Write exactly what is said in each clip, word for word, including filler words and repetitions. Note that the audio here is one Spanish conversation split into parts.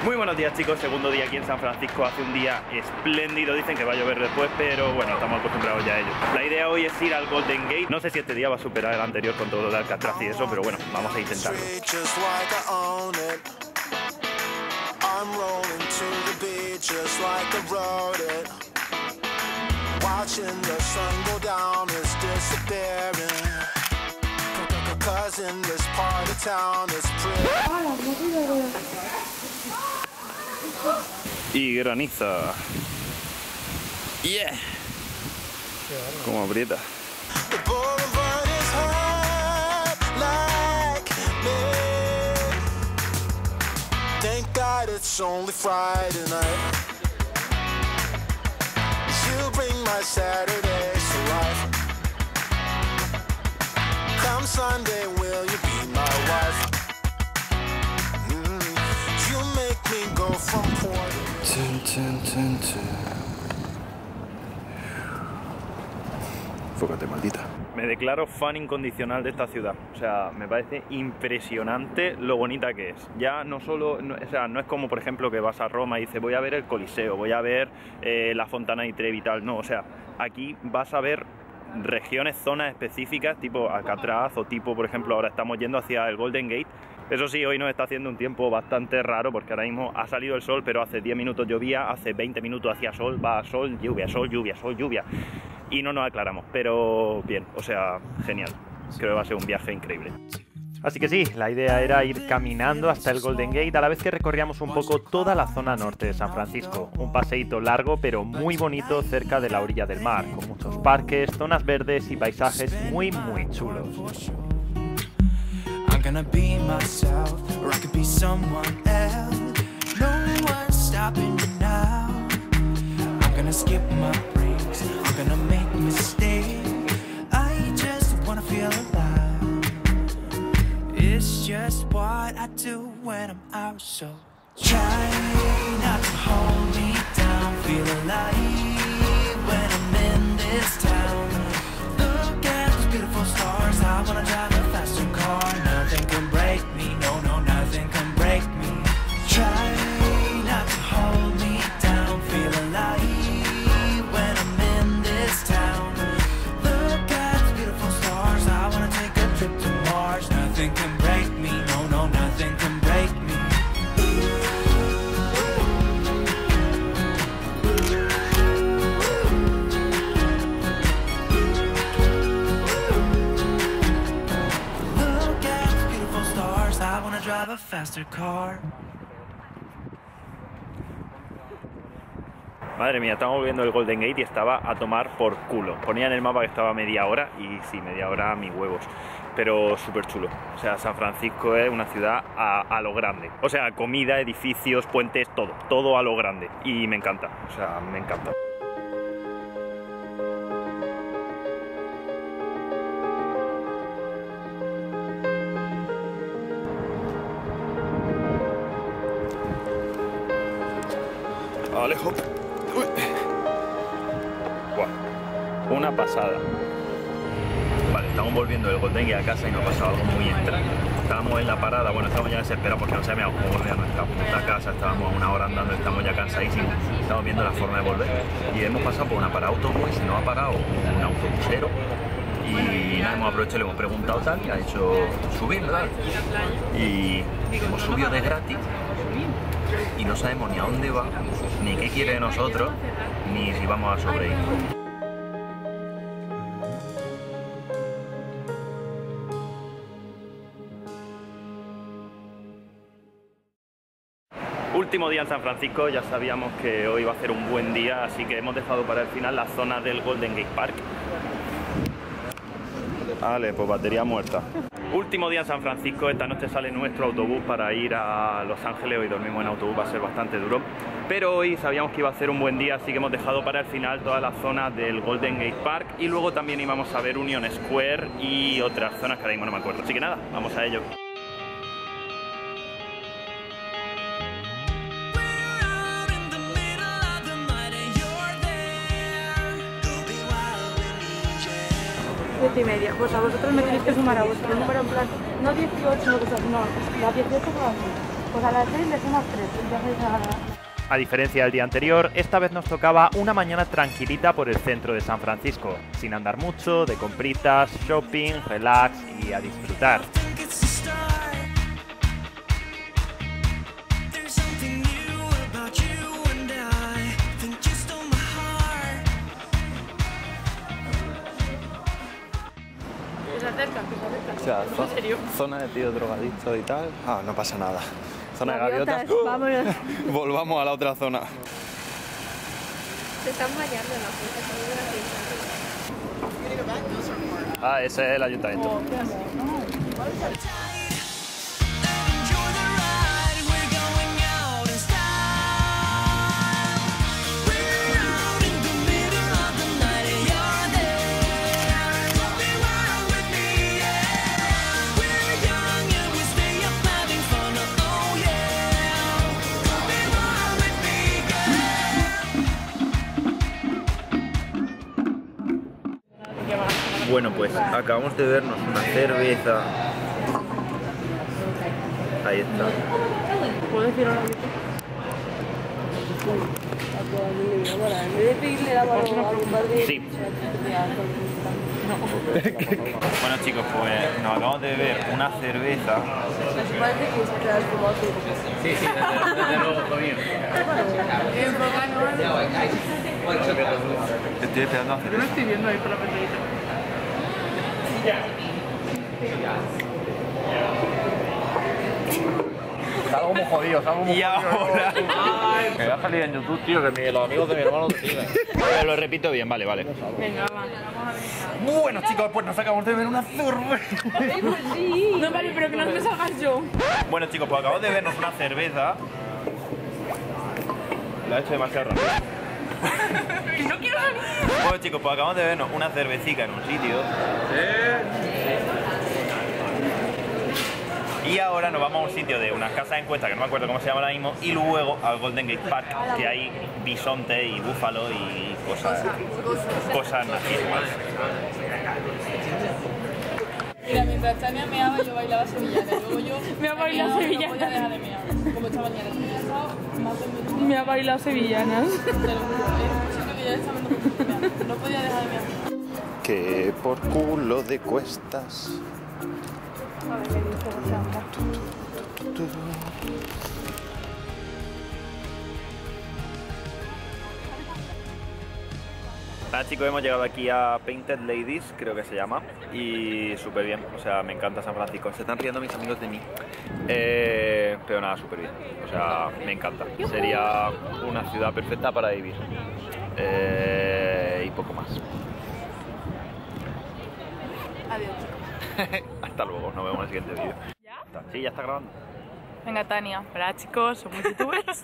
Muy buenos días, chicos, segundo día aquí en San Francisco. Hace un día espléndido, dicen que va a llover después, pero bueno, estamos acostumbrados ya a ello. La idea hoy es ir al Golden Gate. No sé si este día va a superar el anterior con todo lo de Alcatraz y eso, pero bueno, vamos a intentarlo. Y graniza. Yeah. Como aprieta. Thank God it's only Friday night. You bring my Saturdays to life. Come Sunday, will you be my wife? Mm. You make me go from port. Tun, tun, tun, tun. Enfócate, maldita. Me declaro fan incondicional de esta ciudad. O sea, me parece impresionante lo bonita que es. Ya no solo, no, o sea, no es como por ejemplo que vas a Roma y dices voy a ver el Coliseo, voy a ver eh, la Fontana di Trevi y tal. No, o sea, aquí vas a ver regiones, zonas específicas, tipo Alcatraz o tipo, por ejemplo, ahora estamos yendo hacia el Golden Gate. Eso sí, hoy nos está haciendo un tiempo bastante raro porque ahora mismo ha salido el sol, pero hace diez minutos llovía, hace veinte minutos hacía sol, va sol, lluvia, sol, lluvia, sol, lluvia. Y no nos aclaramos, pero bien, o sea, genial. Creo que va a ser un viaje increíble. Así que sí, la idea era ir caminando hasta el Golden Gate a la vez que recorríamos un poco toda la zona norte de San Francisco. Un paseíto largo pero muy bonito cerca de la orilla del mar, con muchos parques, zonas verdes y paisajes muy muy chulos. It's just what I do when I'm out, so try not to hold me down. Feel alive when I'm in this town. Look at those beautiful stars. I wanna drive a faster car. Nothing can break me, no, no, nothing can break me. Try not to hold me down. Feel alive when I'm in this town. Look at those beautiful stars. I wanna take a trip to Mars. Nothing can break me, no, no, nothing can break me. Look at the beautiful stars, I wanna drive a faster car. Madre mía, estamos viendo el Golden Gate y estaba a tomar por culo. Ponía en el mapa que estaba media hora y sí, media hora a mis huevos. Pero súper chulo. O sea, San Francisco es una ciudad a, a lo grande. O sea, comida, edificios, puentes, todo. Todo a lo grande. Y me encanta. O sea, me encanta. Alejo. Uy. Wow. Una pasada. Vale, estamos volviendo del Golden Gate a casa y nos ha pasado algo muy extraño. Estábamos en la parada, bueno, estamos ya desesperados porque no sabíamos cómo volver a nuestra puta casa. Estábamos una hora andando, estamos ya cansadísimos. Estamos viendo la forma de volver. Y hemos pasado por una parada de autobús y se nos ha parado un autobusero. Y nada, hemos aprovechado, le hemos preguntado tal y ha dicho subir, ¿verdad? Y hemos subido de gratis. Y no sabemos ni a dónde va, ni qué quiere de nosotros, ni si vamos a sobrevivir. Último día en San Francisco, ya sabíamos que hoy iba a ser un buen día, así que hemos dejado para el final la zona del Golden Gate Park. Vale, pues batería muerta. Último día en San Francisco, esta noche sale nuestro autobús para ir a Los Ángeles. Hoy dormimos en autobús, va a ser bastante duro. Pero hoy sabíamos que iba a ser un buen día, así que hemos dejado para el final toda la zona del Golden Gate Park. Y luego también íbamos a ver Union Square y otras zonas que ahora mismo no me acuerdo. Así que nada, vamos a ello. siete y media. Pues a vosotros me tenéis que sumar a vuestro número en plan, no dieciocho, no, no, la dieciocho no la Pues a las seis le somos tres, ya sois a la... A diferencia del día anterior, esta vez nos tocaba una mañana tranquilita por el centro de San Francisco, sin andar mucho, de compritas, shopping, relax y a disfrutar. Que se acercan, que se acercan. O sea, ¿En serio? zona de tío drogadicto y tal. Ah, no pasa nada. Zona de Gaviotas, gaviotas. vámonos. Volvamos a la otra zona. Se están bañando en la puerta. Ah, ese es el ayuntamiento. Oh, qué amor, ¿no? Bueno, pues acabamos de vernos una cerveza. Ahí está. ¿Puedo decir ahora mismo? En vez de pedirle la mano a mi padre... Sí. Bueno chicos, pues nos acabamos de beber una cerveza. Parece que se queda fumado. Sí, sí, desde, desde luego, conmigo. Estoy esperando a hacer. Yo lo estoy viendo ahí por la ventanita. Salgo muy jodido, salgo muy Y ahora. jodido. Me va a salir en YouTube, tío, que mi- los amigos de mi hermano te siguen. Pero lo repito bien, vale, vale. Venga, va. Bueno chicos, pues nos acabamos de beber una cerveza. No vale, pero que no me salgas yo. Bueno chicos, pues acabamos de bebernos una cerveza. La he hecho demasiado rápido. No quiero salir. Bueno chicos, pues acabamos de bebernos una cervecita en un sitio. Y ahora nos vamos a un sitio de unas casas de encuesta que no me acuerdo cómo se llama ahora mismo. Y luego al Golden Gate Park, que hay bisonte y búfalo y cosas, cosas nazismas. Mira, mientras Tania meaba, yo bailaba sevillana. Luego yo Me ha bailado sevillana. sevillana. No podía dejar de mear. Como esta mañana. He estado más de media. Me ha bailado sevillanas. Te lo juro, ¿eh? Siento que ya estaba no podía mear. No podía dejar de mear. Que por culo de cuestas. Nada chicos, hemos llegado aquí a Painted Ladies, creo que se llama, y súper bien, o sea, me encanta San Francisco, se están riendo mis amigos de mí, eh, pero nada, súper bien, o sea, me encanta, sería una ciudad perfecta para vivir, eh, y poco más. Adiós. Hasta luego, nos vemos en el siguiente vídeo. ¿Ya? Sí, ya está grabando. Venga, Tania. Hola, chicos. Somos youtubers.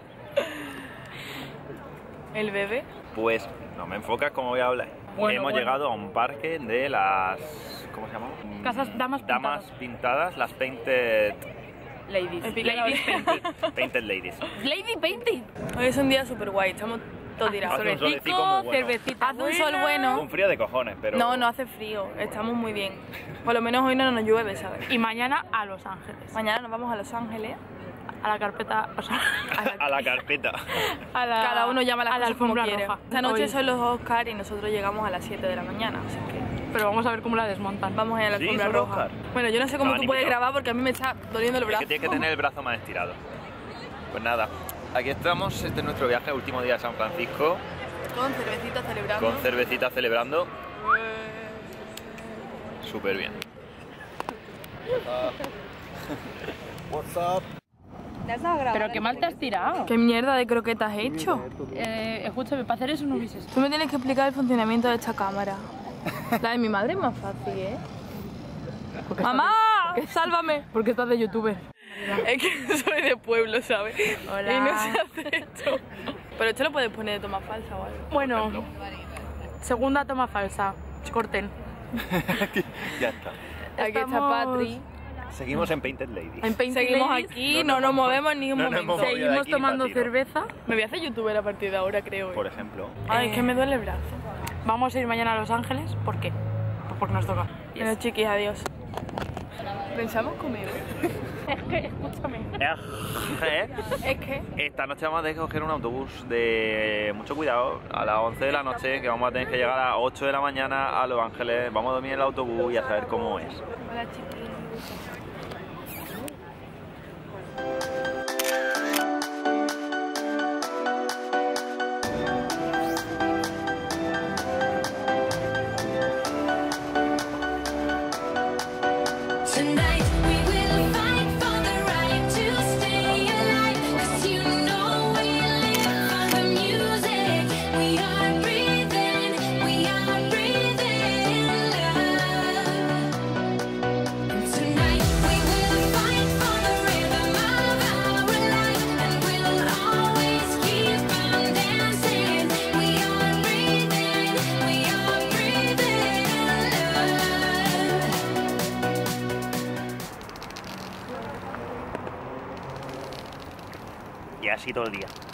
El bebé. Pues no me enfocas cómo voy a hablar. Bueno, Hemos bueno. llegado a un parque de las... ¿cómo se llama? Casas- damas Damas pintadas, las Painted... Ladies. Ladies Painted, painted Ladies. Lady Painting. Hoy es un día súper guay. Estamos todos tirados. Hace un solecito muy bueno. cervecita. Hace un sol bueno. Un frío de cojones, pero... No, no hace frío. Estamos muy bien. Por lo menos hoy no nos llueve, ¿sabes? Y mañana a Los Ángeles. Mañana nos vamos a Los Ángeles. A la carpeta. O sea, A la- A la carpeta. a la, Cada uno llama las a la cosas como alfombra quiere. roja. Esta noche Hoy. son los Oscar y nosotros llegamos a las siete de la mañana. Así que Pero vamos a ver cómo la desmontan. vamos a ir a la Sí, alfombra son roja. Oscar. Bueno, yo no sé cómo No, tú ni puedes pillado. grabar porque a mí me está doliendo el Es brazo. que tienes que tener el brazo más estirado. Pues nada, aquí estamos, este es nuestro viaje, último día de San Francisco, Con cervecita celebrando. con cervecita celebrando. Súper bien. What's up? Pero qué mal te has tirado. ¿Qué mierda de croquetas has hecho? Eh, escúchame, para hacer eso no hubieses. Tú me tienes que explicar el funcionamiento de esta cámara. La de mi madre es más fácil, ¿eh? ¡Mamá! ¡Sálvame! Porque estás de youtuber. Es que soy de pueblo, ¿sabes? Hola. Y no se hace esto. Pero esto lo puedes poner de toma falsa o algo. Bueno, segunda toma falsa. Corten. Ya está. Aquí está Estamos Patri. Seguimos en Painted Ladies. En Painted Seguimos Ladies. aquí, no nos movemos ni un no nos momento. hemos movido de Seguimos aquí tomando ni pa' tiro. cerveza. Me voy a hacer youtuber a partir de ahora, creo. Por ejemplo. Ay, es que me duele el brazo. Vamos a ir mañana a Los Ángeles. ¿Por qué? Pues porque nos toca. Bueno, chiquis, adiós. Pensamos comer. Es que, escúchame. ¿Eh? Es que... Esta noche vamos a tener que coger un autobús de mucho cuidado a las once de la noche, que vamos a tener que llegar a las ocho de la mañana a Los Ángeles. Vamos a dormir en el autobús y a saber cómo es. Hola, chiquillos. Tonight we will fight for the right to stay alive, 'cause you know we live for the music. We are breathing, we are breathing love. And tonight we will fight for the rhythm of our life, and we'll always keep on dancing. We are breathing, we are breathing love. Y así todo el día.